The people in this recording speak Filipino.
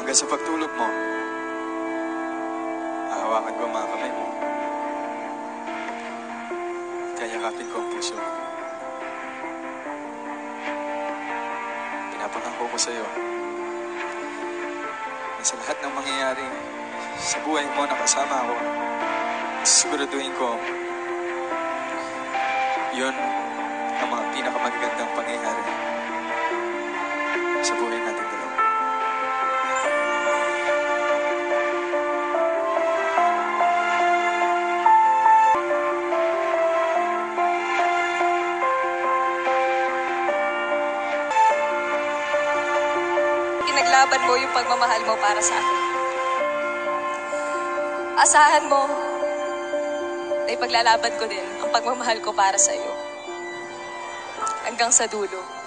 Hanggang sa pagtulog mo, hahawakan ko ang mga kamay mo. Kayakapin ko ang puso mo. Pinapangako ko sa'yo na sa lahat ng mangyayari sa buhay mo na kasama ako, siguraduhin ko yun ang mga pinakamagagandang pangyayari sa buhay natin dalawa. Pinaglaban mo yung pagmamahal mo para sa akin. Asahan mo na ipaglalaban ko din ang pagmamahal ko para sa iyo. Hanggang sa dulo.